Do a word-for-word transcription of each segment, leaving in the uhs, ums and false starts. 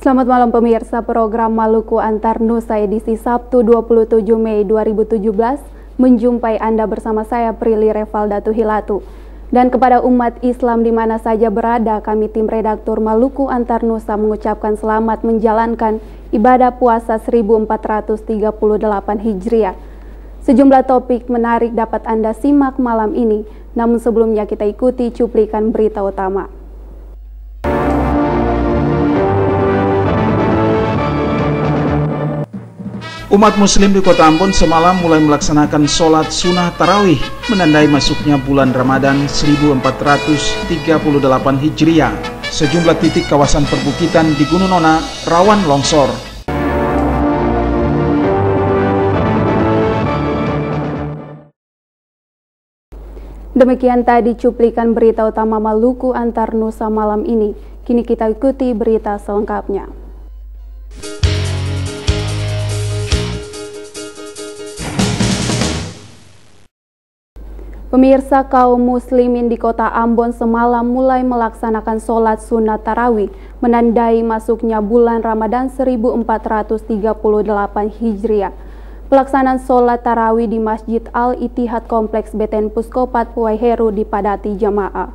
Selamat malam pemirsa, program Maluku Antar Nusa edisi Sabtu dua puluh tujuh Mei dua ribu tujuh belas menjumpai Anda bersama saya Prilly Revaldatu Hilatu. Dan kepada umat Islam di mana saja berada, kami tim redaktur Maluku Antar Nusa mengucapkan selamat menjalankan ibadah puasa seribu empat ratus tiga puluh delapan Hijriah. Sejumlah topik menarik dapat Anda simak malam ini, namun sebelumnya kita ikuti cuplikan berita utama. Umat muslim di kota Ambon semalam mulai melaksanakan sholat sunnah tarawih menandai masuknya bulan Ramadan seribu empat ratus tiga puluh delapan Hijriah. Sejumlah titik kawasan perbukitan di Gunung Nona rawan longsor. Demikian tadi cuplikan berita utama Maluku Antar Nusa malam ini. Kini kita ikuti berita selengkapnya. Pemirsa, kaum muslimin di kota Ambon semalam mulai melaksanakan sholat sunat tarawih menandai masuknya bulan Ramadan seribu empat ratus tiga puluh delapan Hijriah. Pelaksanaan sholat tarawih di Masjid Al-Ittihad Kompleks B T N Puskopat Puwaiheru dipadati jamaah.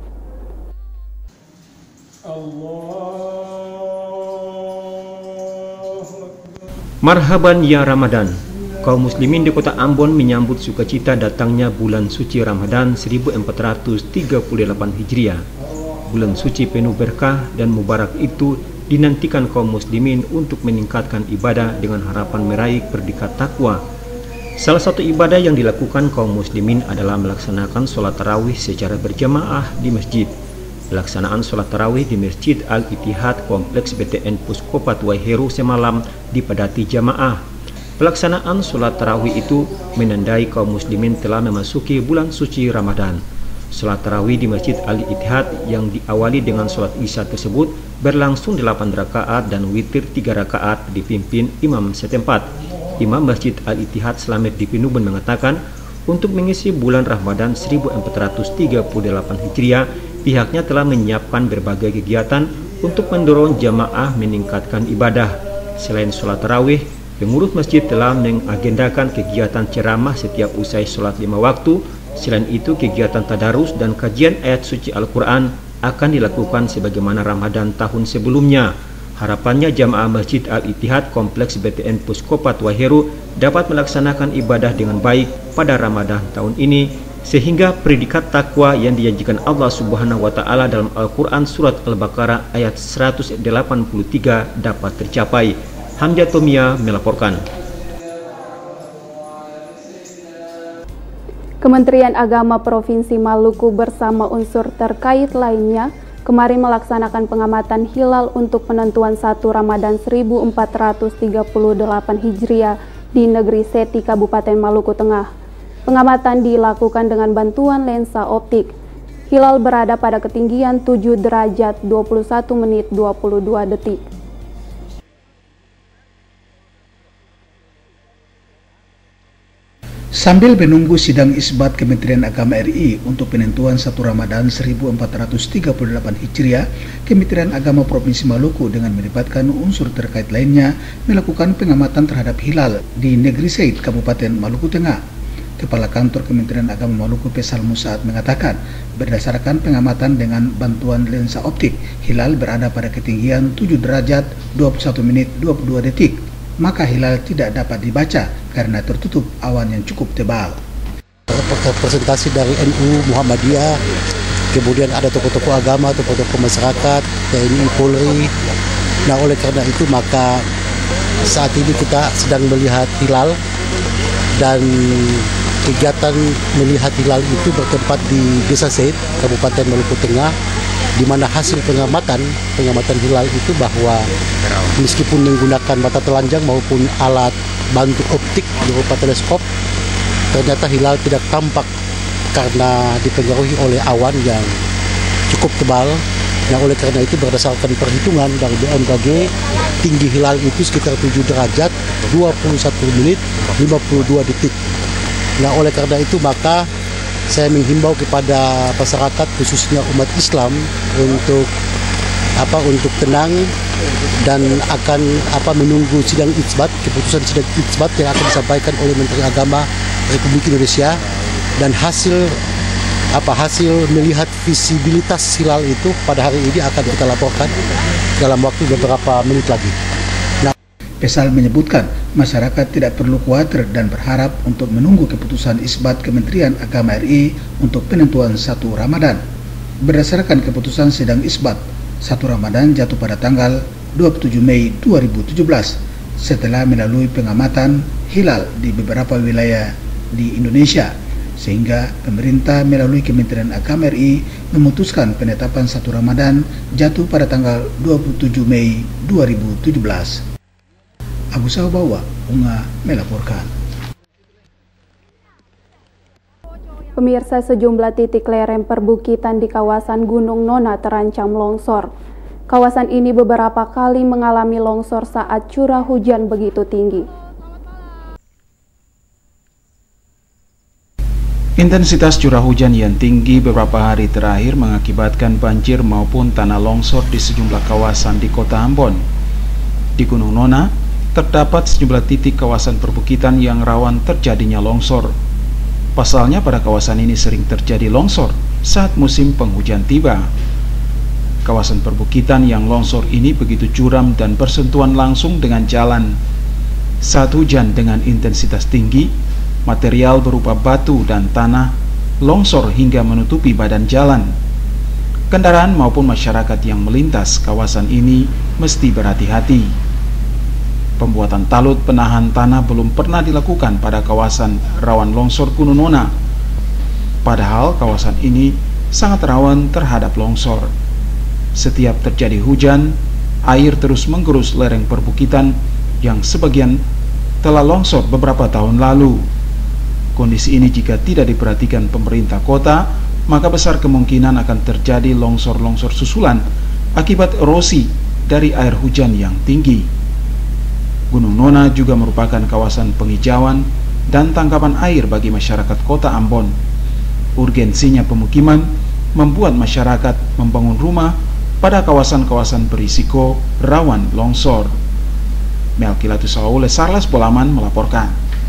Marhaban ya Ramadan. Kaum muslimin di kota Ambon menyambut sukacita datangnya bulan suci Ramadan seribu empat ratus tiga puluh delapan Hijriah. Bulan suci penuh berkah dan mubarak itu dinantikan kaum muslimin untuk meningkatkan ibadah dengan harapan meraih predikat takwa. Salah satu ibadah yang dilakukan kaum muslimin adalah melaksanakan sholat tarawih secara berjamaah di masjid. Pelaksanaan sholat tarawih di Masjid Al-Ittihad Kompleks B T N Puskopat Puwaiheru semalam dipadati jamaah. Pelaksanaan sholat tarawih itu menandai kaum muslimin telah memasuki bulan suci Ramadan. Sholat tarawih di Masjid Al-Ittihad yang diawali dengan sholat isya tersebut berlangsung delapan rakaat dan witir tiga rakaat dipimpin imam setempat. Imam Masjid Al-Ittihad Slamet di Pinuben mengatakan, untuk mengisi bulan Ramadan seribu empat ratus tiga puluh delapan Hijriah, pihaknya telah menyiapkan berbagai kegiatan untuk mendorong jamaah meningkatkan ibadah. Selain sholat tarawih, pengurus masjid telah mengagendakan kegiatan ceramah setiap usai sholat lima waktu. Selain itu, kegiatan tadarus dan kajian ayat suci Al-Quran akan dilakukan sebagaimana Ramadan tahun sebelumnya. Harapannya jamaah Masjid Al-Ittihad Kompleks B T N Puskopat Puwaiheru dapat melaksanakan ibadah dengan baik pada Ramadan tahun ini, sehingga predikat takwa yang dijanjikan Allah Subhanahu wa Ta'ala dalam Al-Quran Surat Al-Baqarah ayat seratus delapan puluh tiga dapat tercapai. Hamja Tomia melaporkan. Kementerian Agama Provinsi Maluku bersama unsur terkait lainnya kemarin melaksanakan pengamatan hilal untuk penentuan satu Ramadan seribu empat ratus tiga puluh delapan Hijriah di negeri Seti, Kabupaten Maluku Tengah. Pengamatan dilakukan dengan bantuan lensa optik. Hilal berada pada ketinggian tujuh derajat dua puluh satu menit dua puluh dua detik. Sambil menunggu sidang isbat Kementerian Agama R I untuk penentuan satu Ramadan seribu empat ratus tiga puluh delapan Hijriah, Kementerian Agama Provinsi Maluku dengan melibatkan unsur terkait lainnya melakukan pengamatan terhadap hilal di negeri Said, Kabupaten Maluku Tengah. Kepala Kantor Kementerian Agama Maluku Pesal Musaad mengatakan, berdasarkan pengamatan dengan bantuan lensa optik, hilal berada pada ketinggian tujuh derajat dua puluh satu menit dua puluh dua detik. Maka hilal tidak dapat dibaca karena tertutup awan yang cukup tebal. Representasi dari N U Muhammadiyah, kemudian ada tokoh-tokoh agama, tokoh-tokoh masyarakat, T N I, Polri. Nah, oleh karena itu maka saat ini kita sedang melihat hilal, dan kegiatan melihat hilal itu bertempat di Desa Said, Kabupaten Maluku Tengah, di mana hasil pengamatan pengamatan hilal itu bahwa meskipun menggunakan mata telanjang maupun alat bantu optik berupa teleskop, ternyata hilal tidak tampak karena dipengaruhi oleh awan yang cukup tebal. Nah, oleh karena itu berdasarkan perhitungan dari B M K G, tinggi hilal itu sekitar tujuh derajat dua puluh satu menit lima puluh dua detik. Nah, oleh karena itu maka saya menghimbau kepada masyarakat khususnya umat Islam untuk apa untuk tenang dan akan apa menunggu sidang itsbat, keputusan sidang itsbat yang akan disampaikan oleh Menteri Agama Republik Indonesia, dan hasil apa hasil melihat visibilitas hilal itu pada hari ini akan kita laporkan dalam waktu beberapa menit lagi. Nah, Pesal menyebutkan masyarakat tidak perlu khawatir dan berharap untuk menunggu keputusan isbat Kementerian Agama R I untuk penentuan satu Ramadan. Berdasarkan keputusan sidang isbat, satu Ramadan jatuh pada tanggal dua puluh tujuh Mei dua ribu tujuh belas setelah melalui pengamatan hilal di beberapa wilayah di Indonesia, sehingga pemerintah melalui Kementerian Agama R I memutuskan penetapan satu Ramadan jatuh pada tanggal dua puluh tujuh Mei dua ribu tujuh belas. Abu Saubawa, Unga melaporkan. Pemirsa, sejumlah titik lereng perbukitan di kawasan Gunung Nona terancam longsor. Kawasan ini beberapa kali mengalami longsor saat curah hujan begitu tinggi. Intensitas curah hujan yang tinggi beberapa hari terakhir mengakibatkan banjir maupun tanah longsor di sejumlah kawasan di Kota Ambon. Di Gunung Nona, terdapat sejumlah titik kawasan perbukitan yang rawan terjadinya longsor. Pasalnya pada kawasan ini sering terjadi longsor saat musim penghujan tiba. Kawasan perbukitan yang longsor ini begitu curam dan bersentuhan langsung dengan jalan. Saat hujan dengan intensitas tinggi, material berupa batu dan tanah longsor hingga menutupi badan jalan. Kendaraan maupun masyarakat yang melintas kawasan ini mesti berhati-hati. Pembuatan talut penahan tanah belum pernah dilakukan pada kawasan rawan longsor Gunung Nona. Padahal kawasan ini sangat rawan terhadap longsor. Setiap terjadi hujan, air terus menggerus lereng perbukitan yang sebagian telah longsor beberapa tahun lalu. Kondisi ini jika tidak diperhatikan pemerintah kota, maka besar kemungkinan akan terjadi longsor-longsor susulan akibat erosi dari air hujan yang tinggi. Gunung Nona juga merupakan kawasan penghijauan dan tangkapan air bagi masyarakat Kota Ambon. Urgensinya pemukiman membuat masyarakat membangun rumah pada kawasan-kawasan berisiko rawan longsor. Melkilatus Saule Sarlas Bolaman melaporkan.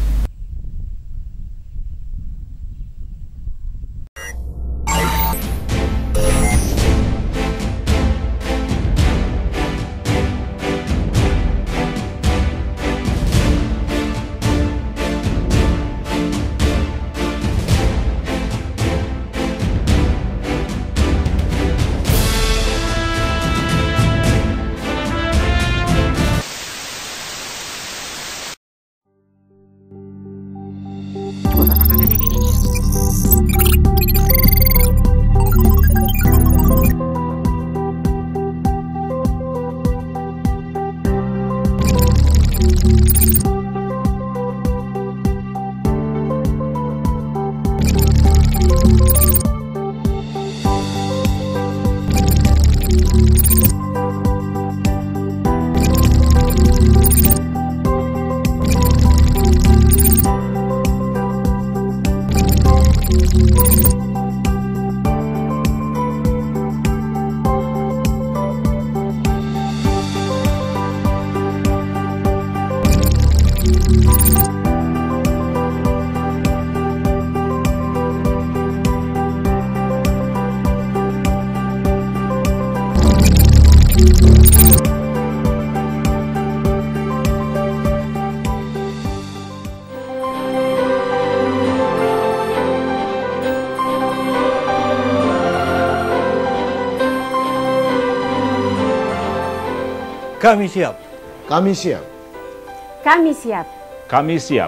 Kami siap. Kami siap. Kami siap. Kami siap.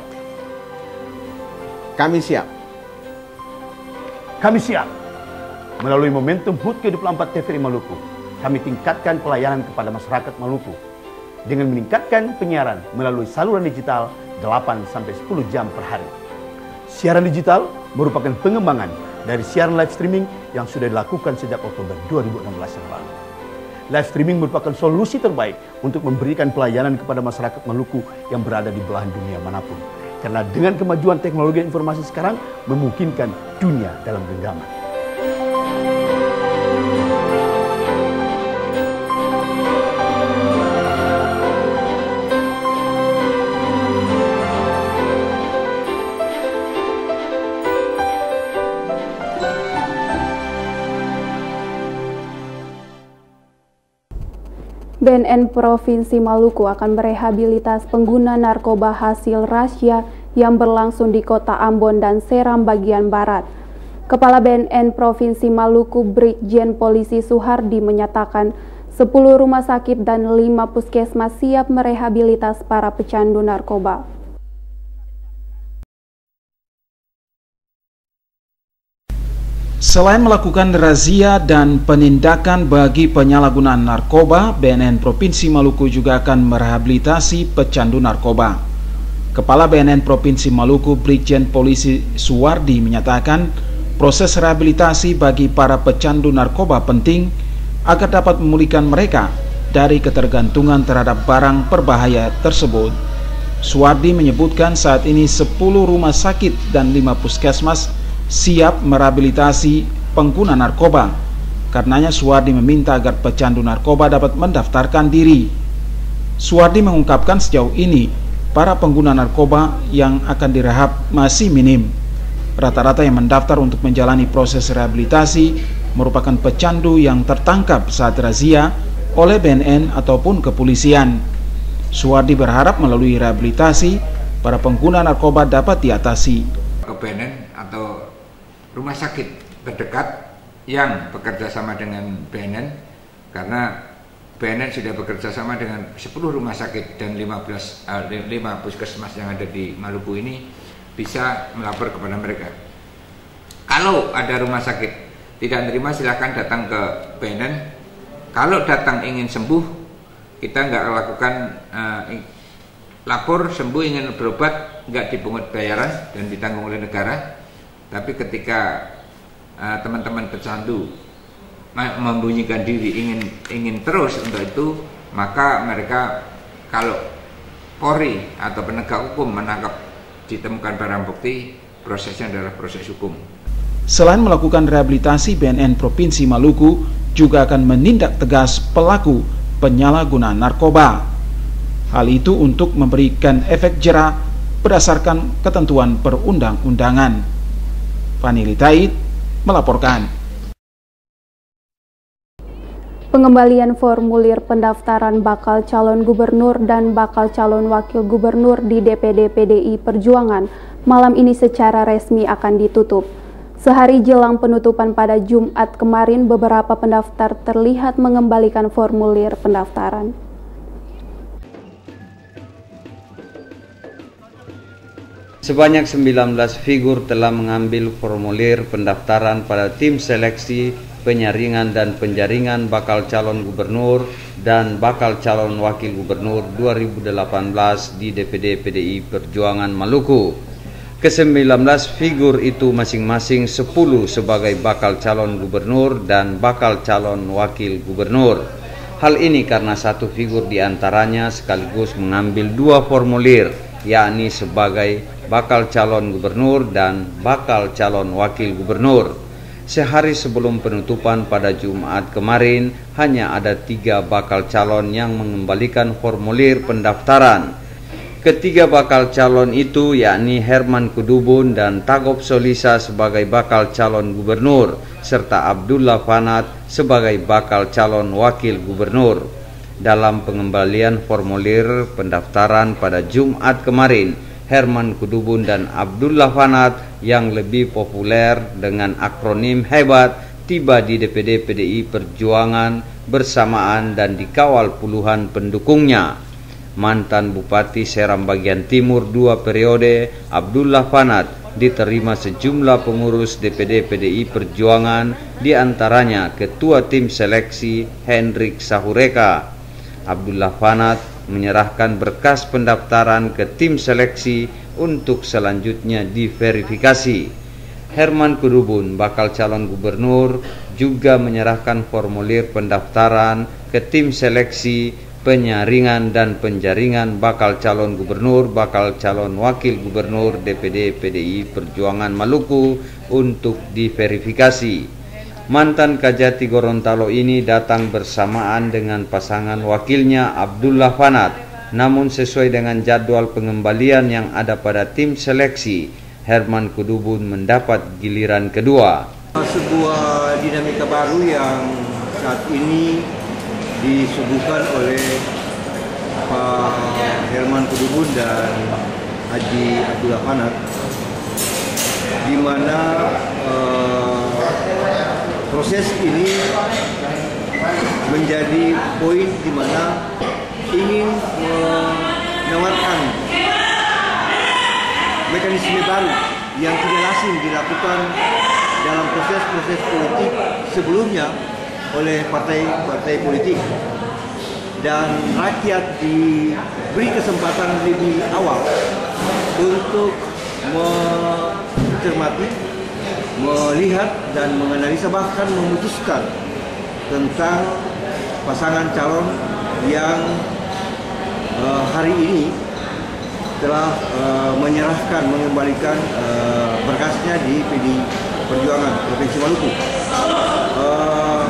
Kami siap. Kami siap. Melalui momentum H U T ke dua puluh empat T V R I Maluku, kami tingkatkan pelayanan kepada masyarakat Maluku dengan meningkatkan penyiaran melalui saluran digital delapan sampai sepuluh jam per hari. Siaran digital merupakan pengembangan dari siaran live streaming yang sudah dilakukan sejak Oktober dua ribu enam belas yang lalu. Live streaming merupakan solusi terbaik untuk memberikan pelayanan kepada masyarakat Maluku yang berada di belahan dunia manapun. Karena dengan kemajuan teknologi informasi sekarang memungkinkan dunia dalam genggaman. N N Provinsi Maluku akan merehabilitas pengguna narkoba hasil razia yang berlangsung di Kota Ambon dan Seram bagian barat. Kepala B N N Provinsi Maluku Brigjen Polisi Suhardi menyatakan sepuluh rumah sakit dan lima puskesmas siap merehabilitas para pecandu narkoba. Selain melakukan razia dan penindakan bagi penyalahgunaan narkoba, B N N Provinsi Maluku juga akan merehabilitasi pecandu narkoba. Kepala B N N Provinsi Maluku Brigjen Polisi Suwardi menyatakan proses rehabilitasi bagi para pecandu narkoba penting agar dapat memulihkan mereka dari ketergantungan terhadap barang berbahaya tersebut. Suwardi menyebutkan saat ini sepuluh rumah sakit dan lima puskesmas siap merehabilitasi pengguna narkoba. Karenanya Suwardi meminta agar pecandu narkoba dapat mendaftarkan diri. Suwardi mengungkapkan sejauh ini para pengguna narkoba yang akan direhab masih minim. Rata-rata yang mendaftar untuk menjalani proses rehabilitasi merupakan pecandu yang tertangkap saat razia oleh B N N ataupun kepolisian. Suwardi berharap melalui rehabilitasi para pengguna narkoba dapat diatasi. Ke B N N atau rumah sakit terdekat yang bekerja sama dengan B N N, karena B N N sudah bekerja sama dengan sepuluh rumah sakit dan lima belas, uh, lima puskesmas yang ada di Maluku ini, bisa melapor kepada mereka. Kalau ada rumah sakit tidak menerima, silakan datang ke B N N. Kalau datang ingin sembuh, kita nggak lakukan uh, lapor sembuh ingin berobat, nggak dipungut bayaran dan ditanggung oleh negara. Tapi ketika teman-teman uh, pecandu membunyikan diri ingin ingin terus untuk itu, maka mereka, kalau Polri atau penegak hukum menangkap, ditemukan barang bukti, prosesnya adalah proses hukum. Selain melakukan rehabilitasi, B N N Provinsi Maluku juga akan menindak tegas pelaku penyalahgunaan narkoba. Hal itu untuk memberikan efek jera berdasarkan ketentuan perundang-undangan. Vanili Taid melaporkan. Pengembalian formulir pendaftaran bakal calon gubernur dan bakal calon wakil gubernur di D P D P D I Perjuangan malam ini secara resmi akan ditutup. Sehari jelang penutupan pada Jumat kemarin, beberapa pendaftar terlihat mengembalikan formulir pendaftaran. Sebanyak sembilan belas figur telah mengambil formulir pendaftaran pada tim seleksi penyaringan dan penjaringan bakal calon gubernur dan bakal calon wakil gubernur dua ribu delapan belas di D P D P D I Perjuangan Maluku. Ke sembilan belas figur itu masing-masing sepuluh sebagai bakal calon gubernur dan bakal calon wakil gubernur. Hal ini karena satu figur diantaranya sekaligus mengambil dua formulir, yakni sebagai bakal calon gubernur dan bakal calon wakil gubernur. Sehari sebelum penutupan pada Jumat kemarin, hanya ada tiga bakal calon yang mengembalikan formulir pendaftaran. Ketiga bakal calon itu yakni Herman Kudubun dan Tagob Solisa sebagai bakal calon gubernur, serta Abdullah Fanat sebagai bakal calon wakil gubernur. Dalam pengembalian formulir pendaftaran pada Jumat kemarin, Herman Kudubun dan Abdullah Fanat yang lebih populer dengan akronim Hebat tiba di D P D P D I Perjuangan bersamaan dan dikawal puluhan pendukungnya. Mantan Bupati Seram Bagian Timur dua periode, Abdullah Fanat, diterima sejumlah pengurus D P D P D I Perjuangan, diantaranya Ketua Tim Seleksi Hendrik Sahureka. Abdullah Fanat menyerahkan berkas pendaftaran ke tim seleksi untuk selanjutnya diverifikasi. Herman Kudubun, bakal calon gubernur, juga menyerahkan formulir pendaftaran ke tim seleksi penyaringan dan penjaringan bakal calon gubernur, bakal calon wakil gubernur D P D P D I Perjuangan Maluku untuk diverifikasi. Mantan Kajati Gorontalo ini datang bersamaan dengan pasangan wakilnya Abdullah Fanat. Namun sesuai dengan jadwal pengembalian yang ada pada tim seleksi, Herman Kudubun mendapat giliran kedua. Sebuah dinamika baru yang saat ini disuguhkan oleh Pak Herman Kudubun dan Haji Abdullah Fanat, di mana eh, proses ini menjadi poin di mana ingin menawarkan mekanisme baru yang tidak lazim dilakukan dalam proses-proses politik sebelumnya oleh partai-partai politik, dan rakyat diberi kesempatan lebih awal untuk mencermati, melihat dan menganalisa, bahkan memutuskan tentang pasangan calon yang uh, hari ini telah uh, menyerahkan, mengembalikan uh, berkasnya di P D I Perjuangan Provinsi Maluku. Uh,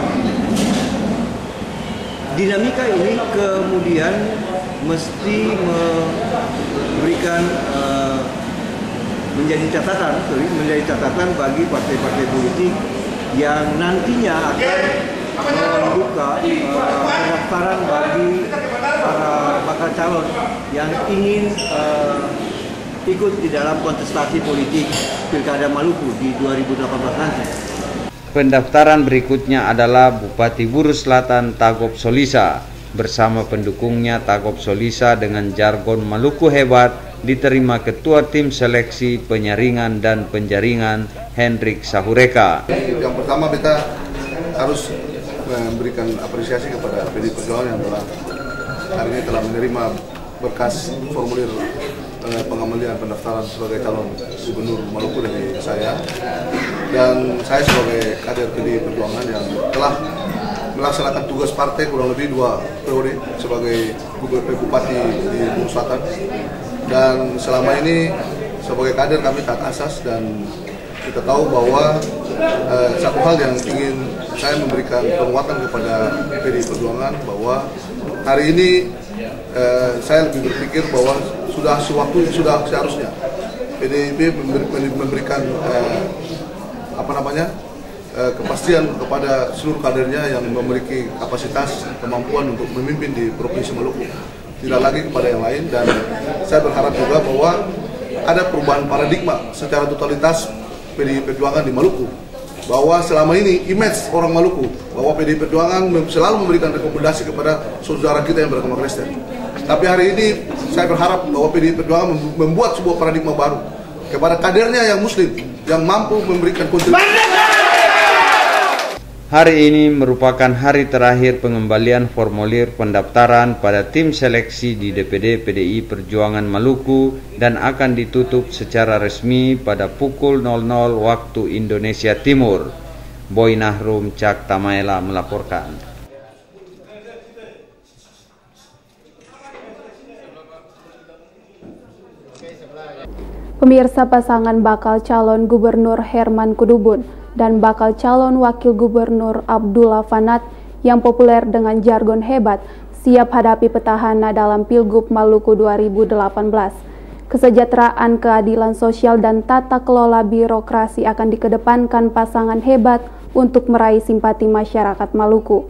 dinamika ini kemudian mesti memberikan uh, menjadi catatan, sorry, menjadi catatan bagi partai-partai politik yang nantinya akan membuka uh, pendaftaran bagi para bakal calon yang ingin uh, ikut di dalam kontestasi politik Pilkada Maluku di dua ribu delapan belas nanti. Pendaftaran berikutnya adalah Bupati Buru Selatan Tagop Solisa bersama pendukungnya. Tagop Solisa dengan jargon Maluku hebat diterima Ketua Tim Seleksi Penyaringan dan Penjaringan Hendrik Sahureka. Yang pertama kita harus memberikan apresiasi kepada P D I Perjuangan yang telah hari ini telah menerima berkas formulir eh, pengembalian pendaftaran sebagai calon gubernur Maluku dari saya, dan saya sebagai kader P D I Perjuangan yang telah melaksanakan tugas partai kurang lebih dua periode sebagai bupati di Buru Selatan, dan selama ini sebagai kader kami taat asas, dan kita tahu bahwa eh, satu hal yang ingin saya memberikan penguatan kepada P D I Perjuangan bahwa hari ini eh, saya lebih berpikir bahwa sudah sewaktu sudah seharusnya P D I P memberikan eh, apa namanya eh, kepastian kepada seluruh kadernya yang memiliki kapasitas kemampuan untuk memimpin di Provinsi Maluku, tidak lagi kepada yang lain. Dan saya berharap juga bahwa ada perubahan paradigma secara totalitas P D I Perjuangan di Maluku, bahwa selama ini image orang Maluku bahwa P D I Perjuangan selalu memberikan rekomendasi kepada saudara kita yang beragama Kristen. Tapi hari ini saya berharap bahwa P D I Perjuangan membuat sebuah paradigma baru kepada kadernya yang Muslim yang mampu memberikan kontribusi. Hari ini merupakan hari terakhir pengembalian formulir pendaftaran pada tim seleksi di D P D P D I Perjuangan Maluku dan akan ditutup secara resmi pada pukul nol nol waktu Indonesia Timur. Boy Nahrum Cak Tamaela melaporkan. Pemirsa, pasangan bakal calon gubernur Herman Kudubun dan bakal calon wakil gubernur Abdullah Fanat yang populer dengan jargon hebat siap hadapi petahana dalam Pilgub Maluku dua ribu delapan belas. Kesejahteraan, keadilan sosial, dan tata kelola birokrasi akan dikedepankan pasangan hebat untuk meraih simpati masyarakat Maluku.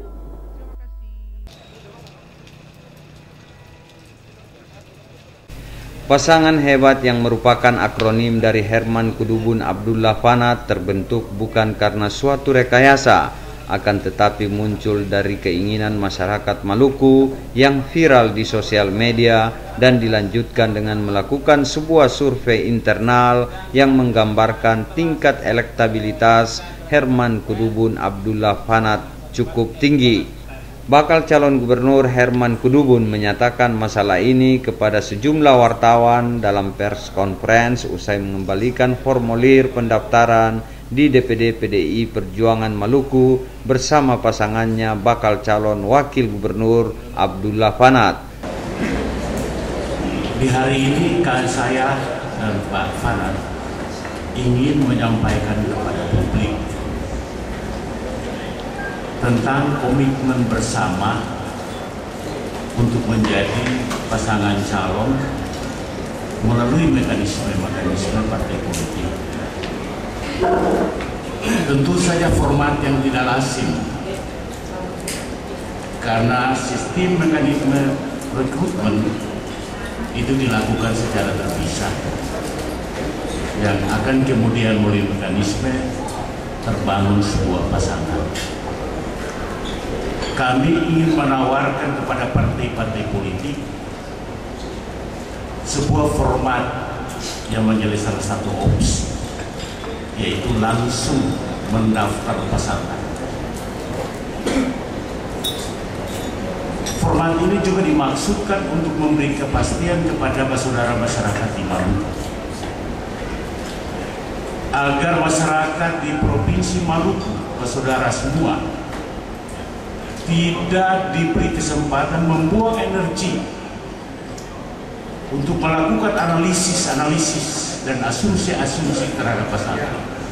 Pasangan hebat yang merupakan akronim dari Herman Kudubun Abdullah Fanat terbentuk bukan karena suatu rekayasa, akan tetapi muncul dari keinginan masyarakat Maluku yang viral di sosial media dan dilanjutkan dengan melakukan sebuah survei internal yang menggambarkan tingkat elektabilitas Herman Kudubun Abdullah Fanat cukup tinggi. Bakal calon gubernur Herman Kudubun menyatakan masalah ini kepada sejumlah wartawan dalam pers conference usai mengembalikan formulir pendaftaran di D P D P D I Perjuangan Maluku bersama pasangannya bakal calon wakil gubernur Abdullah Fanat. Di hari ini saya dan Pak Fanat ingin menyampaikan kepada publik tentang komitmen bersama untuk menjadi pasangan calon melalui mekanisme-mekanisme partai politik. Tentu saja format yang tidak lazim, karena sistem mekanisme rekrutmen itu dilakukan secara terpisah yang akan kemudian melalui mekanisme terbangun sebuah pasangan. Kami ingin menawarkan kepada partai-partai politik sebuah format yang menjadi salah satu opsi, yaitu langsung mendaftar pasangan. Format ini juga dimaksudkan untuk memberi kepastian kepada saudara masyarakat di Maluku, agar masyarakat di Provinsi Maluku, saudara semua, tidak diberi kesempatan membuang energi untuk melakukan analisis-analisis dan asumsi-asumsi terhadap pasangan.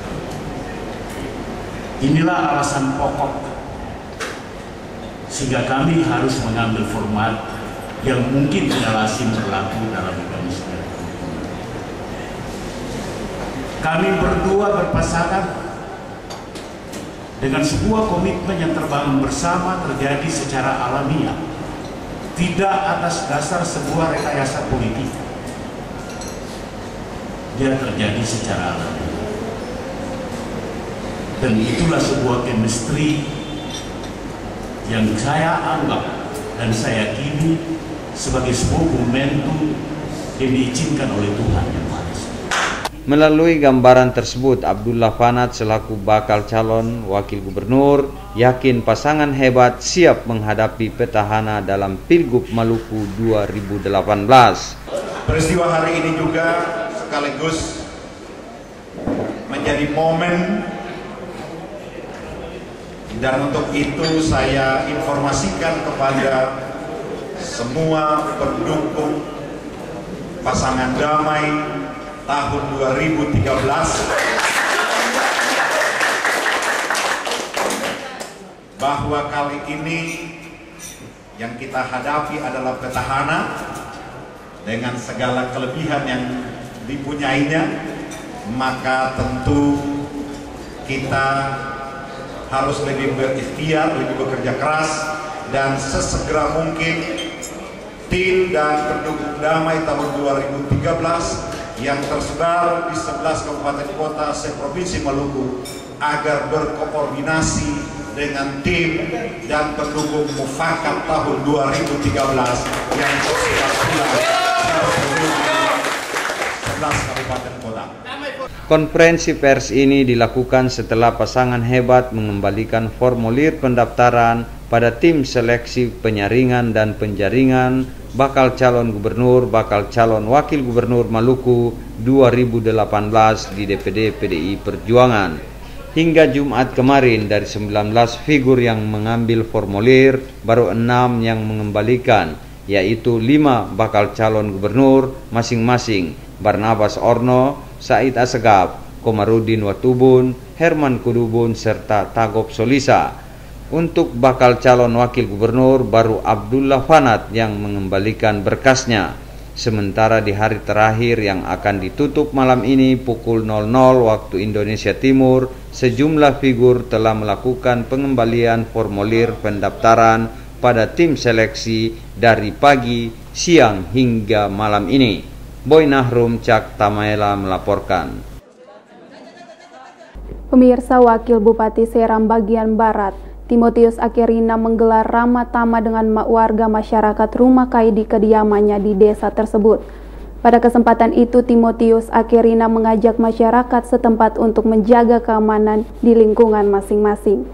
Inilah alasan pokok sehingga kami harus mengambil format yang mungkin tidak lazim berlaku dalam mekanisme. Kami berdua berpasangan dengan sebuah komitmen yang terbangun bersama, terjadi secara alamiah, tidak atas dasar sebuah rekayasa politik. Dia terjadi secara alami, dan itulah sebuah chemistry yang saya anggap dan saya yakini sebagai sebuah momentum yang diizinkan oleh Tuhan Yang Maha Esa. Melalui gambaran tersebut, Abdullah Fanat selaku bakal calon wakil gubernur yakin pasangan hebat siap menghadapi petahana dalam Pilgub Maluku dua ribu delapan belas. Peristiwa hari ini juga sekaligus menjadi momen, dan untuk itu saya informasikan kepada semua pendukung pasangan damai tahun dua ribu tiga belas bahwa kali ini yang kita hadapi adalah petahana dengan segala kelebihan yang dipunyainya, maka tentu kita harus lebih berikhtiar, lebih bekerja keras, dan sesegera mungkin tim dan pendukung damai tahun dua ribu tiga belas yang tersebar di sebelas kabupaten kota se-Provinsi Maluku agar berkoordinasi dengan tim dan pendukung mufakat tahun dua ribu tiga belas yang tersebar pula di sebelas kabupaten kota. Konferensi pers ini dilakukan setelah pasangan hebat mengembalikan formulir pendaftaran pada tim seleksi penyaringan dan penjaringan bakal calon gubernur, bakal calon wakil gubernur Maluku dua ribu delapan belas di D P D P D I Perjuangan. Hingga Jumat kemarin, dari sembilan belas figur yang mengambil formulir, baru enam yang mengembalikan, yaitu lima bakal calon gubernur masing-masing, Barnabas Orno, Said Asegaf, Komarudin Watubun, Herman Kudubun, serta Tagop Solisa. Untuk bakal calon wakil gubernur baru Abdullah Fanat yang mengembalikan berkasnya. Sementara di hari terakhir yang akan ditutup malam ini pukul nol nol waktu Indonesia Timur, sejumlah figur telah melakukan pengembalian formulir pendaftaran pada tim seleksi dari pagi, siang hingga malam ini. Boy Nahrum Cak Tamaela melaporkan. Pemirsa, Wakil Bupati Seram bagian Barat, Timotius Akerina menggelar ramah tamah dengan warga masyarakat Rumah Kai di kediamannya di desa tersebut. Pada kesempatan itu, Timotius Akerina mengajak masyarakat setempat untuk menjaga keamanan di lingkungan masing-masing.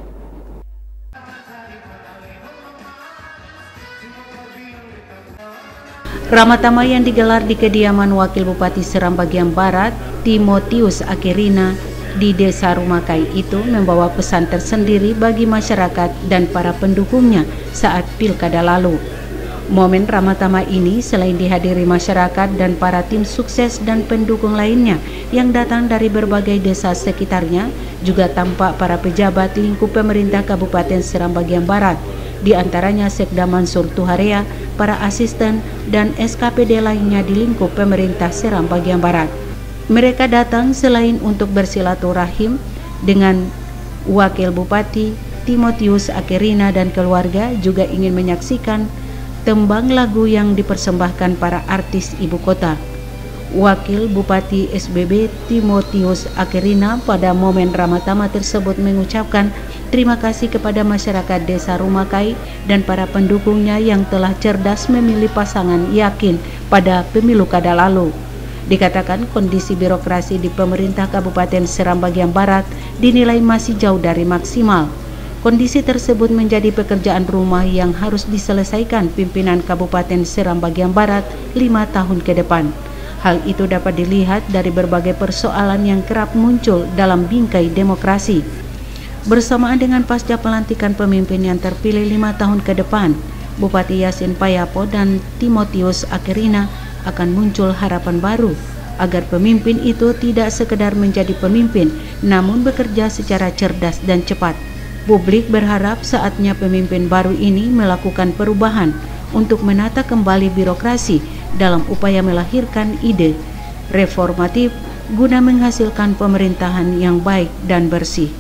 Ramah tamah yang digelar di kediaman Wakil Bupati Seram bagian Barat, Timotius Akerina, di Desa Rumah Kai itu membawa pesan tersendiri bagi masyarakat dan para pendukungnya saat pilkada lalu. Momen ramah tamah ini selain dihadiri masyarakat dan para tim sukses dan pendukung lainnya yang datang dari berbagai desa sekitarnya, juga tampak para pejabat lingkup pemerintah Kabupaten Seram bagian Barat, di antaranya Sekda Mansur Tuharea, para asisten dan S K P D lainnya di lingkup pemerintah Seram bagian Barat. Mereka datang selain untuk bersilaturahim dengan Wakil Bupati Timotius Akerina dan keluarga juga ingin menyaksikan tembang lagu yang dipersembahkan para artis ibu kota. Wakil Bupati S B B Timotius Akerina pada momen Ramatama tersebut mengucapkan terima kasih kepada masyarakat Desa Rumakai dan para pendukungnya yang telah cerdas memilih pasangan yakin pada pemilu kada lalu. Dikatakan kondisi birokrasi di pemerintah Kabupaten Seram Bagian Barat dinilai masih jauh dari maksimal. Kondisi tersebut menjadi pekerjaan rumah yang harus diselesaikan pimpinan Kabupaten Seram Bagian Barat lima tahun ke depan. Hal itu dapat dilihat dari berbagai persoalan yang kerap muncul dalam bingkai demokrasi. Bersamaan dengan pasca pelantikan pemimpin yang terpilih lima tahun ke depan, Bupati Yasin Payapo dan Timotius Akerina akan muncul harapan baru agar pemimpin itu tidak sekedar menjadi pemimpin, namun bekerja secara cerdas dan cepat. Publik berharap saatnya pemimpin baru ini melakukan perubahan untuk menata kembali birokrasi dalam upaya melahirkan ide reformatif guna menghasilkan pemerintahan yang baik dan bersih.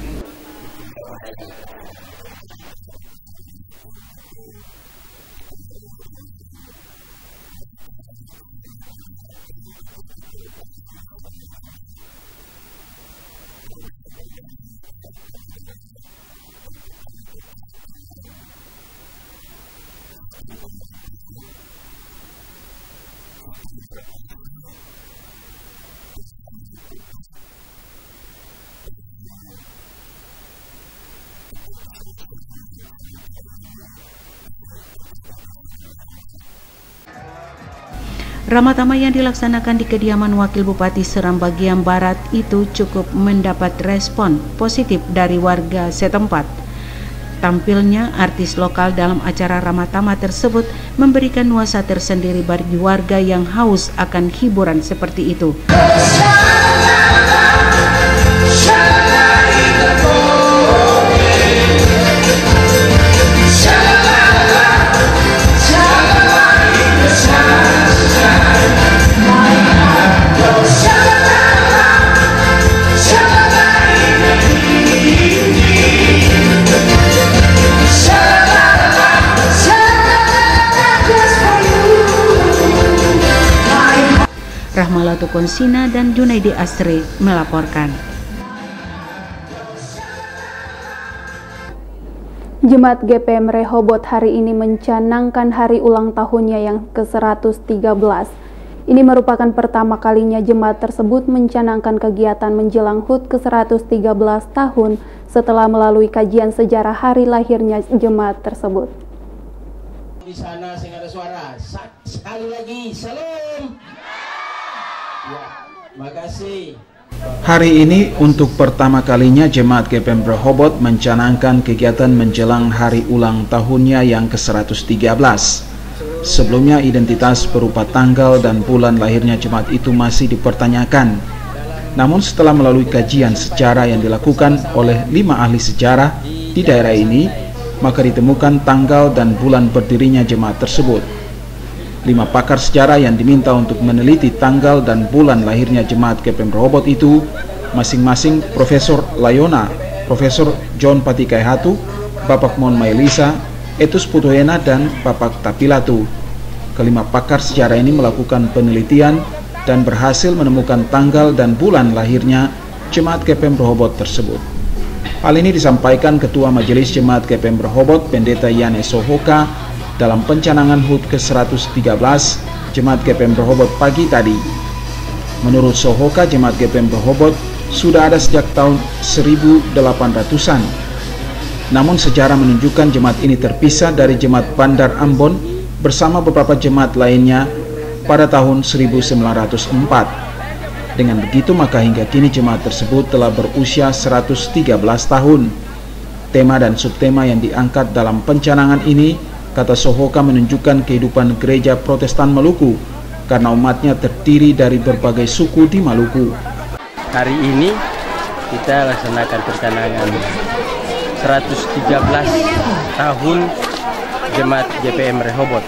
Ramatama yang dilaksanakan di kediaman Wakil Bupati Seram Bagian Barat itu cukup mendapat respon positif dari warga setempat. Tampilnya artis lokal dalam acara Ramatama tersebut memberikan nuansa tersendiri bagi warga yang haus akan hiburan seperti itu. Rahmalatu Konsina dan Junaidi Asri melaporkan. Jemaat G P M Rehoboth hari ini mencanangkan hari ulang tahunnya yang ke seratus tiga belas. Ini merupakan pertama kalinya jemaat tersebut mencanangkan kegiatan menjelang H U T ke seratus tiga belas tahun setelah melalui kajian sejarah hari lahirnya jemaat tersebut. Di sana sehingga ada suara. Sekali lagi, salam. Ya, makasih. Hari ini untuk pertama kalinya Jemaat G P M Rehoboth mencanangkan kegiatan menjelang hari ulang tahunnya yang ke seratus tiga belas. Sebelumnya identitas berupa tanggal dan bulan lahirnya jemaat itu masih dipertanyakan. Namun setelah melalui kajian sejarah yang dilakukan oleh lima ahli sejarah di daerah ini, maka ditemukan tanggal dan bulan berdirinya jemaat tersebut. Lima pakar sejarah yang diminta untuk meneliti tanggal dan bulan lahirnya Jemaat G P M Rehoboth itu masing-masing Profesor Layona, Profesor John Patikaihatu, Bapak Mon Mailisa, Etus Putuhena, dan Bapak Tapilatu. Kelima pakar sejarah ini melakukan penelitian dan berhasil menemukan tanggal dan bulan lahirnya Jemaat G P M Rehoboth tersebut. Hal ini disampaikan Ketua Majelis Jemaat G P M Rehoboth Pendeta Yane Sohoka dalam pencanangan H U T ke seratus tiga belas Jemaat G P M Rehoboth pagi tadi. Menurut Sohoka, Jemaat G P M Rehoboth sudah ada sejak tahun seribu delapan ratusan. Namun sejarah menunjukkan jemaat ini terpisah dari Jemaat Bandar Ambon bersama beberapa jemaat lainnya pada tahun seribu sembilan ratus empat. Dengan begitu maka hingga kini jemaat tersebut telah berusia seratus tiga belas tahun. Tema dan subtema yang diangkat dalam pencanangan ini, kata Sohoka, menunjukkan kehidupan gereja Protestan Maluku karena umatnya terdiri dari berbagai suku di Maluku. Hari ini kita laksanakan pencanangan seratus tiga belas tahun Jemaat G P M Rehoboth.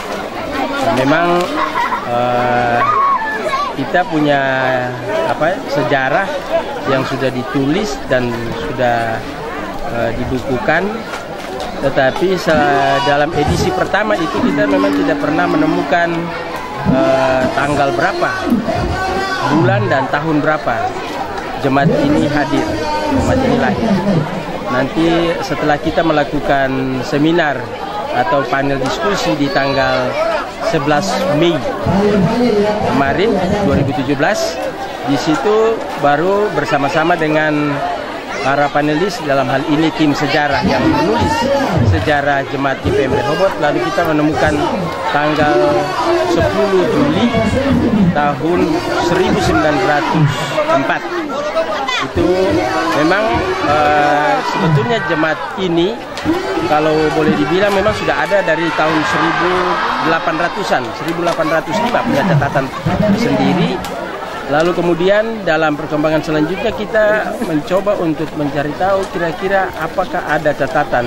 Memang uh, kita punya apa sejarah yang sudah ditulis dan sudah uh, dibukukan, tetapi dalam edisi pertama itu kita memang tidak pernah menemukan uh, tanggal berapa, bulan dan tahun berapa jemaat ini hadir, jemaat ini lahir. Nanti setelah kita melakukan seminar atau panel diskusi di tanggal sebelas Mei kemarin dua ribu tujuh belas, di situ baru bersama-sama dengan para panelis, dalam hal ini tim sejarah yang menulis sejarah jemaat G P M Rehoboth, lalu kita menemukan tanggal sepuluh Juli tahun seribu sembilan ratus empat. Itu memang uh, sebetulnya jemaat ini kalau boleh dibilang memang sudah ada dari tahun seribu delapan ratusan, seribu delapan ratus lima punya catatan sendiri. Lalu kemudian dalam perkembangan selanjutnya kita mencoba untuk mencari tahu kira-kira apakah ada catatan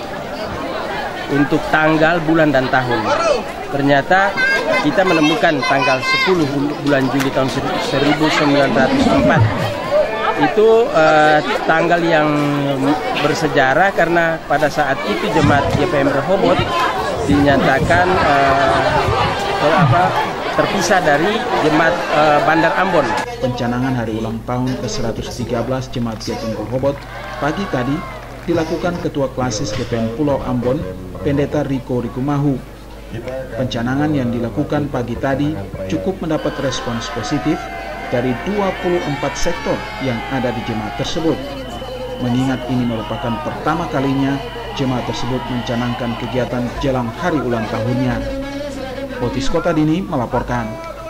untuk tanggal, bulan, dan tahun. Ternyata kita menemukan tanggal sepuluh bulan Juli tahun seribu sembilan ratus empat. Itu uh, tanggal yang bersejarah karena pada saat itu jemaat G P M Rehoboth dinyatakan uh, apa, terpisah dari jemaat uh, Bandar Ambon. Pencanangan hari ulang tahun ke seratus tiga belas jemaat G P M Rehoboth pagi tadi dilakukan Ketua Klasis G P M Pulau Ambon, Pendeta Riko Rikumahu. Pencanangan yang dilakukan pagi tadi cukup mendapat respons positif dari dua puluh empat sektor yang ada di jemaat tersebut. Mengingat ini merupakan pertama kalinya jemaat tersebut mencanangkan kegiatan jelang hari ulang tahunnya. Otis Kota Dini melaporkan.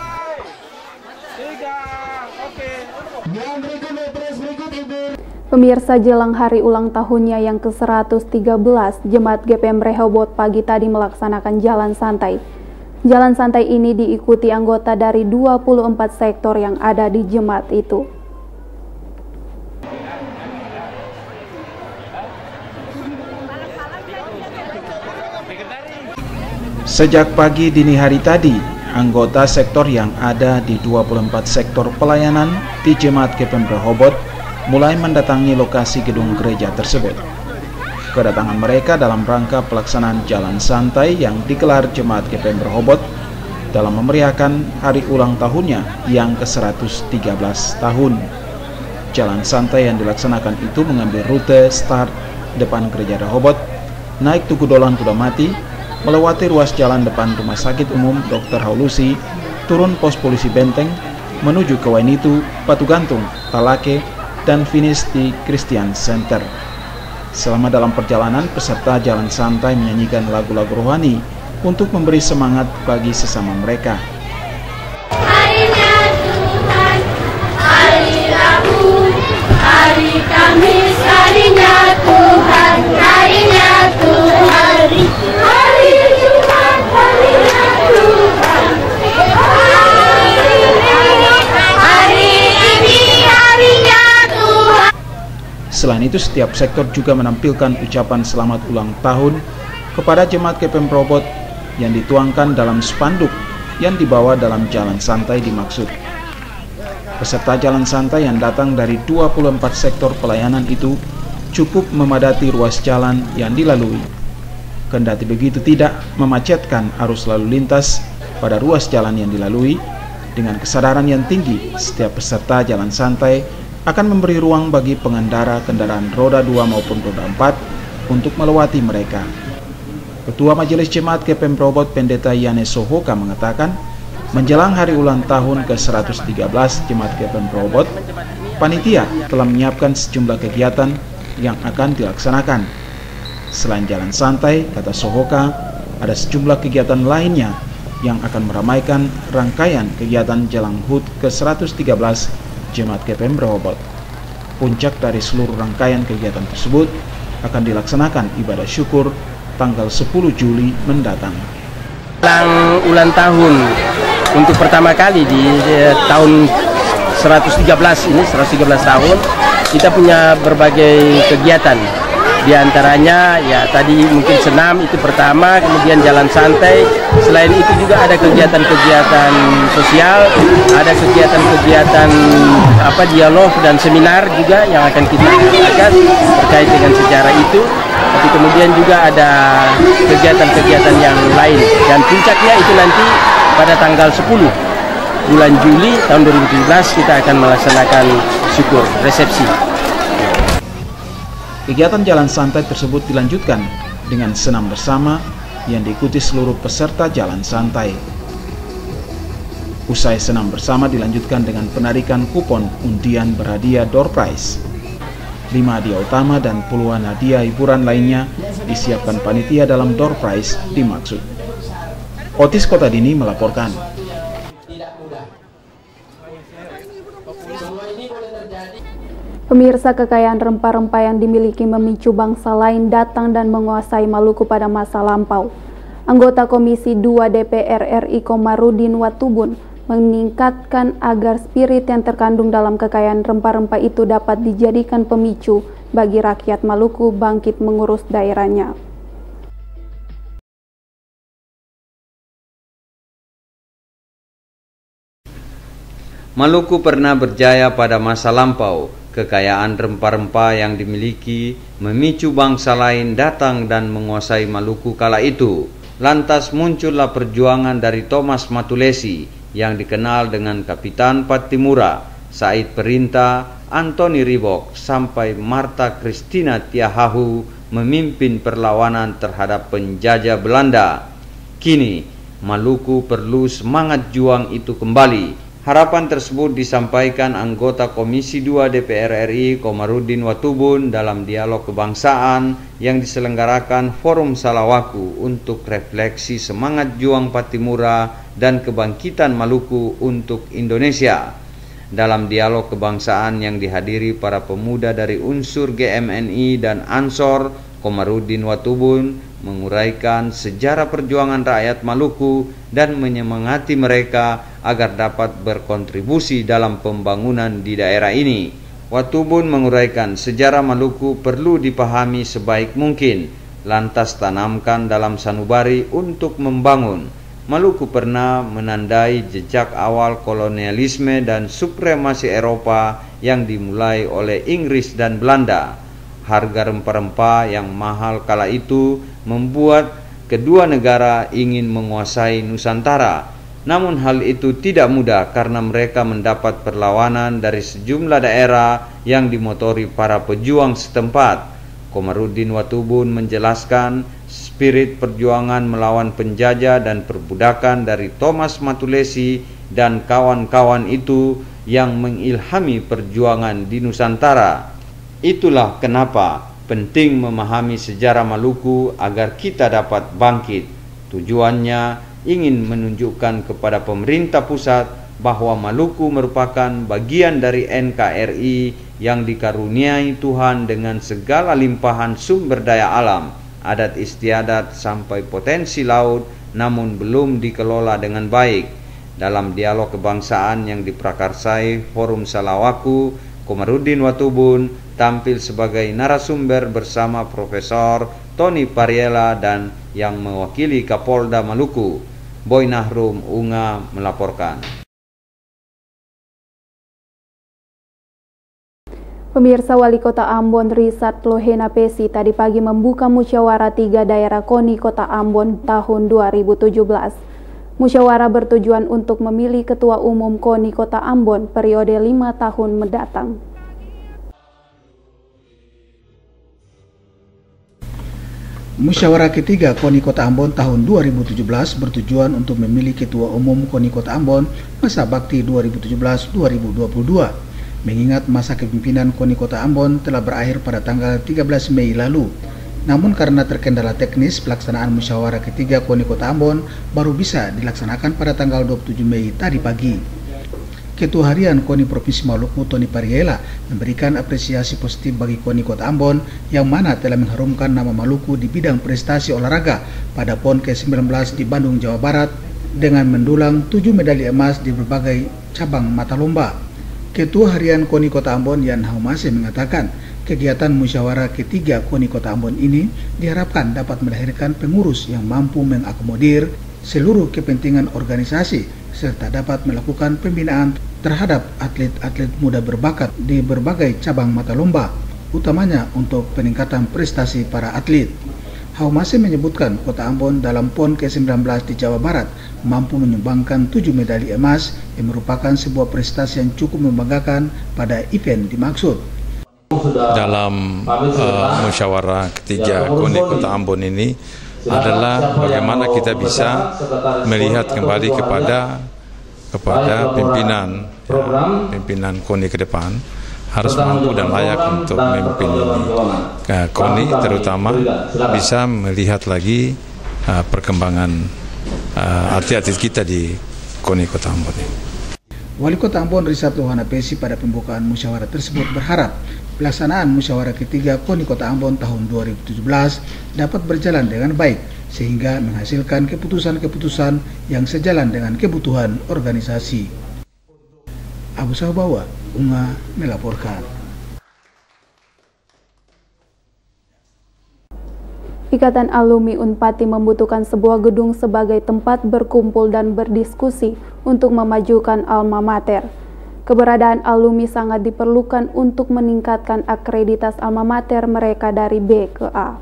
Pemirsa, jelang hari ulang tahunnya yang ke seratus tiga belas, jemaat G P M Rehoboth pagi tadi melaksanakan jalan santai. Jalan santai ini diikuti anggota dari dua puluh empat sektor yang ada di jemaat itu. Sejak pagi dini hari tadi, anggota sektor yang ada di dua puluh empat sektor pelayanan di jemaat G P M Rehoboth mulai mendatangi lokasi gedung gereja tersebut. Kedatangan mereka dalam rangka pelaksanaan jalan santai yang digelar jemaat G P M Rehoboth dalam memeriahkan hari ulang tahunnya yang ke seratus tiga belas tahun. Jalan santai yang dilaksanakan itu mengambil rute start depan gereja Rehoboth, naik Tugu Dolan Kudamati, melewati ruas jalan depan Rumah Sakit Umum Dokter Haulusi, turun pos polisi Benteng, menuju ke Wainitu, Batu Gantung, Talake, dan finish di Christian Center. Selama dalam perjalanan, peserta jalan santai menyanyikan lagu-lagu rohani untuk memberi semangat bagi sesama mereka. Harinya Tuhan, hari Rabu, hari Kamis, harinya Tuhan, harinya Tuhan, hari Jumat, harinya Tuhan, hari ini harinya Tuhan. Selain itu, setiap sektor juga menampilkan ucapan selamat ulang tahun kepada jemaat G P M Rehoboth yang dituangkan dalam spanduk yang dibawa dalam jalan santai dimaksud. Peserta jalan santai yang datang dari dua puluh empat sektor pelayanan itu cukup memadati ruas jalan yang dilalui. Kendati begitu tidak memacetkan arus lalu lintas pada ruas jalan yang dilalui, dengan kesadaran yang tinggi setiap peserta jalan santai akan memberi ruang bagi pengendara kendaraan roda dua maupun roda empat untuk melewati mereka. Ketua Majelis Jemaat G P M Rehoboth Pendeta Yane Sohoka mengatakan, menjelang hari ulang tahun ke seratus tiga belas Jemaat G P M Rehoboth, panitia telah menyiapkan sejumlah kegiatan yang akan dilaksanakan. Selain jalan santai, kata Sohoka, ada sejumlah kegiatan lainnya yang akan meramaikan rangkaian kegiatan jelang H U T ke seratus tiga belas Jemaat G P M Rehoboth. Puncak dari seluruh rangkaian kegiatan tersebut akan dilaksanakan ibadah syukur tanggal sepuluh Juli mendatang. Jelang ulang tahun untuk pertama kali di eh, tahun seratus tiga belas ini, seratus tiga belas tahun, kita punya berbagai kegiatan. Di antaranya ya tadi mungkin senam itu pertama, kemudian jalan santai. Selain itu juga ada kegiatan-kegiatan sosial, ada kegiatan-kegiatan apa dialog dan seminar juga yang akan kita adakan terkait dengan sejarah itu. Tapi kemudian juga ada kegiatan-kegiatan yang lain, dan puncaknya itu nanti pada tanggal sepuluh bulan Juli tahun dua ribu tujuh belas kita akan melaksanakan syukur resepsi. Kegiatan jalan santai tersebut dilanjutkan dengan senam bersama yang diikuti seluruh peserta jalan santai. Usai senam bersama dilanjutkan dengan penarikan kupon undian berhadiah door prize. Lima hadiah utama dan puluhan hadiah hiburan lainnya disiapkan panitia dalam door prize dimaksud. Otis Kotadini melaporkan. Pemirsa, kekayaan rempah-rempah yang dimiliki memicu bangsa lain datang dan menguasai Maluku pada masa lampau. Anggota Komisi dua D P R R I Komarudin Watubun meningkatkan agar spirit yang terkandung dalam kekayaan rempah-rempah itu dapat dijadikan pemicu bagi rakyat Maluku bangkit mengurus daerahnya. Maluku pernah berjaya pada masa lampau. Kekayaan rempah-rempah yang dimiliki memicu bangsa lain datang dan menguasai Maluku kala itu. Lantas muncullah perjuangan dari Thomas Matulesi yang dikenal dengan Kapitan Patimura, Said Perinta, Antoni Ribok, sampai Marta Christina Tiahahu memimpin perlawanan terhadap penjajah Belanda. Kini Maluku perlu semangat juang itu kembali. Harapan tersebut disampaikan anggota Komisi dua D P R R I Komarudin Watubun dalam dialog kebangsaan yang diselenggarakan Forum Salawaku untuk refleksi semangat juang Patimura dan kebangkitan Maluku untuk Indonesia. Dalam dialog kebangsaan yang dihadiri para pemuda dari unsur G M N I dan Ansor, Komarudin Watubun menguraikan sejarah perjuangan rakyat Maluku dan menyemangati mereka agar dapat berkontribusi dalam pembangunan di daerah ini. Watubun menguraikan sejarah Maluku perlu dipahami sebaik mungkin, lantas tanamkan dalam sanubari untuk membangun. Maluku pernah menandai jejak awal kolonialisme dan supremasi Eropa yang dimulai oleh Inggris dan Belanda. Harga rempah-rempah yang mahal kala itu membuat kedua negara ingin menguasai Nusantara. Namun hal itu tidak mudah karena mereka mendapat perlawanan dari sejumlah daerah yang dimotori para pejuang setempat. Komarudin Watubun menjelaskan spirit perjuangan melawan penjajah dan perbudakan dari Thomas Matulesi dan kawan-kawan itu yang mengilhami perjuangan di Nusantara. Itulah kenapa penting memahami sejarah Maluku agar kita dapat bangkit. Tujuannya ingin menunjukkan kepada pemerintah pusat bahwa Maluku merupakan bagian dari N K R I yang dikaruniai Tuhan dengan segala limpahan sumber daya alam, adat istiadat sampai potensi laut, namun belum dikelola dengan baik. Dalam dialog kebangsaan yang diprakarsai Forum Salawaku, Komarudin Watubun tampil sebagai narasumber bersama Profesor Tony Pariela dan yang mewakili Kapolda Maluku. Boy Nahrum Unga melaporkan. Pemirsa, Wali Kota Ambon Risat Lohena Pesi tadi pagi membuka musyawarah tiga daerah KONI Kota Ambon tahun dua ribu tujuh belas. Musyawarah bertujuan untuk memilih Ketua Umum KONI Kota Ambon periode lima tahun mendatang. Musyawarah ketiga KONI Kota Ambon tahun dua ribu tujuh belas bertujuan untuk memilih Ketua Umum KONI Kota Ambon masa bakti dua ribu tujuh belas dua ribu dua puluh dua. Mengingat masa kepemimpinan KONI Kota Ambon telah berakhir pada tanggal tiga belas Mei lalu. Namun karena terkendala teknis, pelaksanaan musyawarah ketiga KONI Kota Ambon baru bisa dilaksanakan pada tanggal dua puluh tujuh Mei tadi pagi. Ketua Harian KONI Provinsi Maluku Tony Pariela memberikan apresiasi positif bagi KONI Kota Ambon yang mana telah mengharumkan nama Maluku di bidang prestasi olahraga pada PON ke sembilan belas di Bandung, Jawa Barat dengan mendulang tujuh medali emas di berbagai cabang mata lomba. Ketua Harian KONI Kota Ambon Yan Haumase mengatakan Kegiatan musyawarah ketiga KONI Kota Ambon ini diharapkan dapat melahirkan pengurus yang mampu mengakomodir seluruh kepentingan organisasi serta dapat melakukan pembinaan terhadap atlet-atlet muda berbakat di berbagai cabang mata lomba, utamanya untuk peningkatan prestasi para atlet. Haumase menyebutkan Kota Ambon dalam PON ke sembilan belas di Jawa Barat mampu menyumbangkan tujuh medali emas yang merupakan sebuah prestasi yang cukup membanggakan pada event dimaksud. Dalam uh, musyawarah ketiga KONI Kota Ambon ini adalah bagaimana kita bisa melihat kembali kepada kepada pimpinan ya, pimpinan KONI ke depan harus mampu dan layak untuk memimpin uh, KONI, terutama bisa melihat lagi uh, perkembangan uh, atlet-atlet kita di KONI Kota Ambon ini. Wali Kota Ambon Rizat Lohana Pesi pada pembukaan musyawarah tersebut berharap pelaksanaan musyawarah ketiga KONI Kota Ambon tahun dua ribu tujuh belas dapat berjalan dengan baik sehingga menghasilkan keputusan-keputusan yang sejalan dengan kebutuhan organisasi. Abu Sahabawa, Unga melaporkan. Ikatan Alumni Unpati membutuhkan sebuah gedung sebagai tempat berkumpul dan berdiskusi untuk memajukan alma mater. Keberadaan alumni sangat diperlukan untuk meningkatkan akreditas alma mater mereka dari B ke A.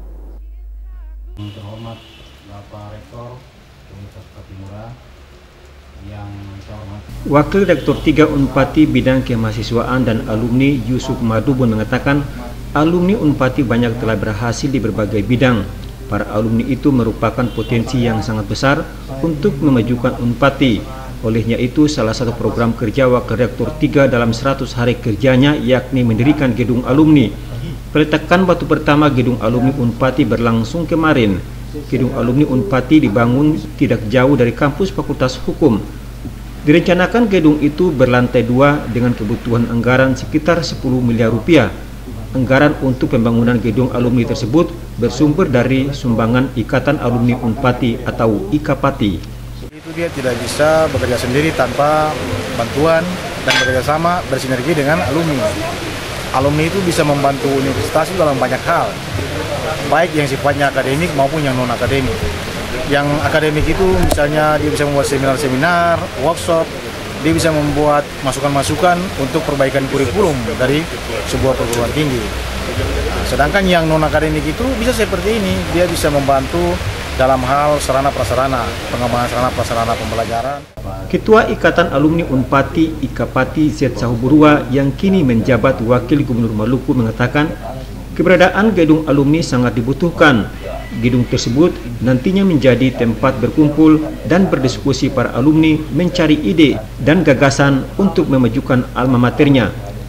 Terhormat Bapak Rektor Universitas Patimura yang saya hormati. Wakil Rektor tiga Unpati Bidang Kemahasiswaan dan Alumni Yusuf Madubun mengatakan alumni Unpati banyak telah berhasil di berbagai bidang. Para alumni itu merupakan potensi yang sangat besar untuk memajukan Unpati. Olehnya itu, salah satu program kerja Wakil Rektor tiga dalam seratus hari kerjanya yakni mendirikan gedung alumni. Peletakan batu pertama gedung alumni Unpati berlangsung kemarin. Gedung alumni Unpati dibangun tidak jauh dari kampus Fakultas Hukum. Direncanakan gedung itu berlantai dua dengan kebutuhan anggaran sekitar sepuluh miliar rupiah. Anggaran untuk pembangunan gedung alumni tersebut bersumber dari sumbangan Ikatan Alumni Unpati atau IKAPATI. Itu dia tidak bisa bekerja sendiri tanpa bantuan dan bekerjasama bersinergi dengan alumni. Alumni itu bisa membantu universitas dalam banyak hal, baik yang sifatnya akademik maupun yang non akademik. Yang akademik itu misalnya dia bisa membuat seminar-seminar, workshop, dia bisa membuat masukan-masukan untuk perbaikan kurikulum dari sebuah perguruan tinggi. Sedangkan yang non akademik itu bisa seperti ini, dia bisa membantu dalam hal sarana-prasarana, pengembangan sarana-prasarana pembelajaran. Ketua Ikatan Alumni Unpati IKAPATI Z Sahuburua yang kini menjabat Wakil Gubernur Maluku mengatakan keberadaan gedung alumni sangat dibutuhkan. Gedung tersebut nantinya menjadi tempat berkumpul dan berdiskusi para alumni mencari ide dan gagasan untuk memajukan alma maternya.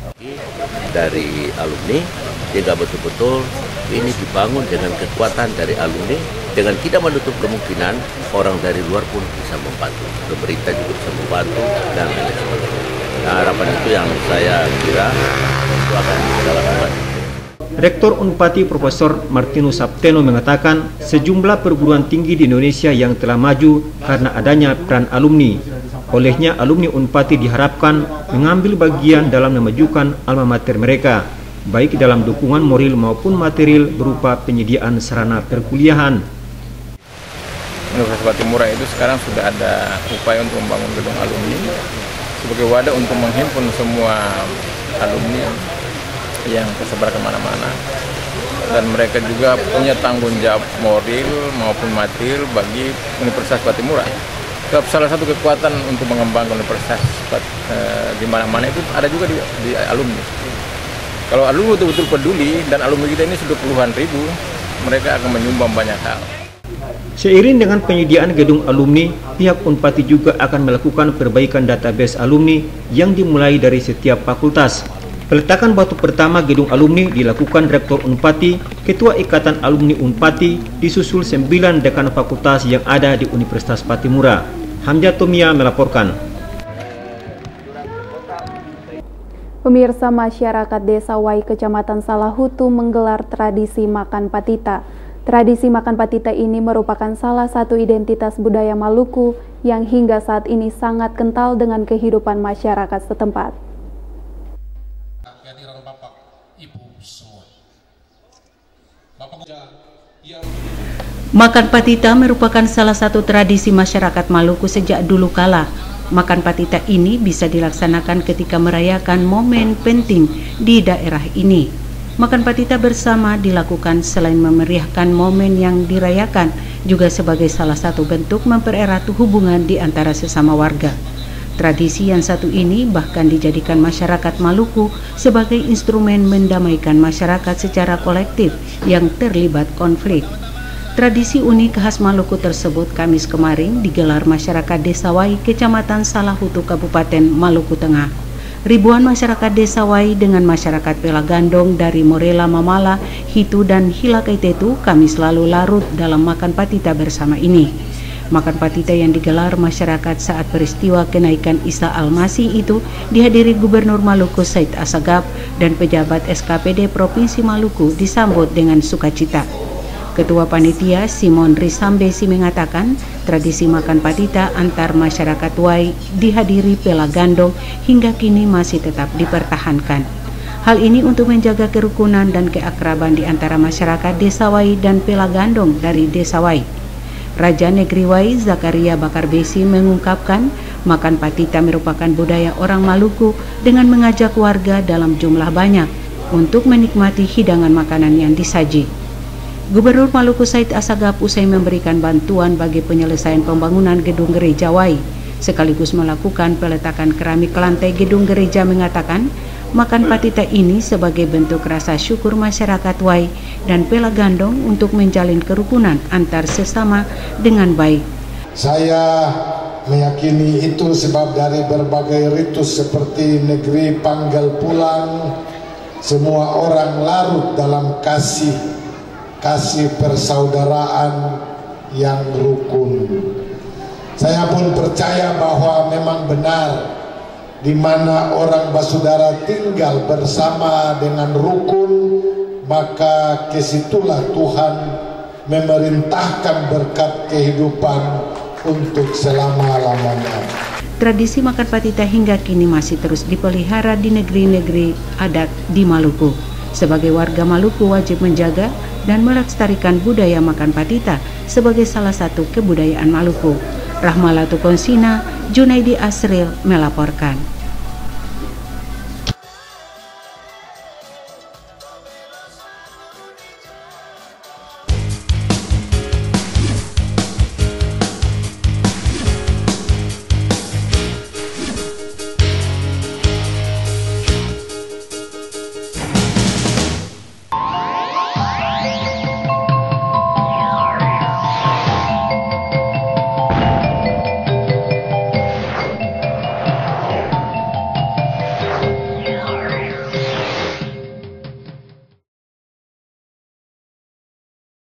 Dari alumni, sehingga betul-betul ini dibangun dengan kekuatan dari alumni, dengan tidak menutup kemungkinan orang dari luar pun bisa membantu, pemerintah juga bisa membantu dan lain sebagainya. Nah, harapan itu yang saya kira itu akan bisa lakukan. Rektor Unpati Profesor Martinus Sapteno mengatakan sejumlah perguruan tinggi di Indonesia yang telah maju karena adanya peran alumni. Olehnya alumni Unpati diharapkan mengambil bagian dalam memajukan alma mater mereka, baik dalam dukungan moral maupun material berupa penyediaan sarana perkuliahan. Universitas Patimura itu sekarang sudah ada upaya untuk membangun gedung alumni sebagai wadah untuk menghimpun semua alumni yang tersebar kemana-mana, dan mereka juga punya tanggung jawab moral maupun material bagi Universitas Patimura. Salah satu kekuatan untuk mengembangkan universitas eh, di mana-mana itu ada juga di, di alumni. Kalau alumni betul-betul peduli, dan alumni kita ini sudah puluhan ribu, mereka akan menyumbang banyak hal. Seiring dengan penyediaan gedung alumni, pihak Unpati juga akan melakukan perbaikan database alumni yang dimulai dari setiap fakultas. Peletakan batu pertama gedung alumni dilakukan Rektor Unpati, Ketua Ikatan Alumni Unpati, disusul sembilan dekan fakultas yang ada di Universitas Patimura. Hamzah Tomia melaporkan. Pemirsa, masyarakat Desa Wai, Kecamatan Salahutu menggelar tradisi makan patita. Tradisi makan patita ini merupakan salah satu identitas budaya Maluku yang hingga saat ini sangat kental dengan kehidupan masyarakat setempat. Makan patita merupakan salah satu tradisi masyarakat Maluku sejak dulu kala. Makan patita ini bisa dilaksanakan ketika merayakan momen penting di daerah ini. Makan patita bersama dilakukan selain memeriahkan momen yang dirayakan, juga sebagai salah satu bentuk mempererat hubungan di antara sesama warga. Tradisi yang satu ini bahkan dijadikan masyarakat Maluku sebagai instrumen mendamaikan masyarakat secara kolektif yang terlibat konflik. Tradisi unik khas Maluku tersebut Kamis kemarin digelar masyarakat Desa Wai, Kecamatan Salahutu, Kabupaten Maluku Tengah. Ribuan masyarakat Desa Wai dengan masyarakat Pelagandong dari Morela, Mamala, Hitu, dan Hilakaitetu Kamis lalu larut dalam makan patita bersama ini. Makan patita yang digelar masyarakat saat peristiwa kenaikan Isa Al-Masih itu dihadiri Gubernur Maluku Said Assagaf dan pejabat S K P D Provinsi Maluku disambut dengan sukacita. Ketua Panitia Simon Risambesi mengatakan tradisi makan patita antar masyarakat Wai dihadiri Pelagandong hingga kini masih tetap dipertahankan. Hal ini untuk menjaga kerukunan dan keakraban di antara masyarakat Desa Wai dan Pelagandong dari Desa Wai. Raja Negeri Wai Zakaria Bakarbesi mengungkapkan makan patita merupakan budaya orang Maluku dengan mengajak warga dalam jumlah banyak untuk menikmati hidangan makanan yang disaji. Gubernur Maluku Said Assagaf usai memberikan bantuan bagi penyelesaian pembangunan gedung gereja Wai, sekaligus melakukan peletakan keramik lantai gedung gereja, mengatakan makan patita ini sebagai bentuk rasa syukur masyarakat Wai dan Pelagandong untuk menjalin kerukunan antar sesama dengan baik. Saya meyakini itu sebab dari berbagai ritus seperti negeri panggal pulang, semua orang larut dalam kasih kasih persaudaraan yang rukun. Saya pun percaya bahwa memang benar di mana orang basudara tinggal bersama dengan rukun, maka kesitulah Tuhan memerintahkan berkat kehidupan untuk selama-lamanya. Tradisi makan patita hingga kini masih terus dipelihara di negeri-negeri adat di Maluku. Sebagai warga Maluku wajib menjaga dan melestarikan budaya makan patita sebagai salah satu kebudayaan Maluku. Rahmalatu Konsina, Junaidi Asril melaporkan.